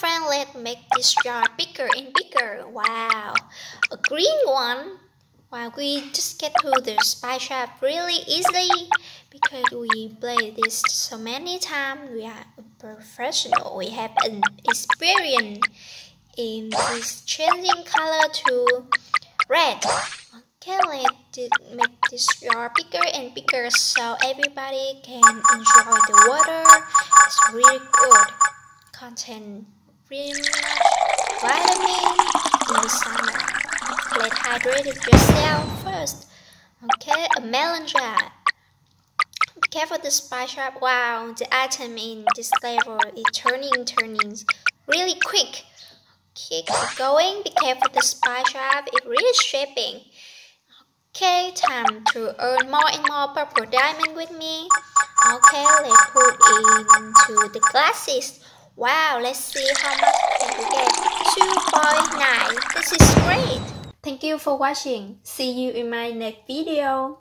Friend, let's make this jar bigger and bigger. Wow, a green one. Wow, we just get to the spy trap really easily because we play this so many times. We are a professional. We have an experience in this changing color to red. Okay, let's make this jar bigger and bigger so everybody can enjoy the water. It's really good. Contain really much vitamin in the summer. Let's hydrate yourself first. Okay, a melon jar. Be careful the spy trap. Wow, the item in this level is turning really quick. Keep going. Be careful the spy trap. It's really shaping. Okay, time to earn more and more purple diamond with me. Okay, let's put into the glasses. Wow, let's see how much can we get. 2.9. This is great. Thank you for watching. See you in my next video.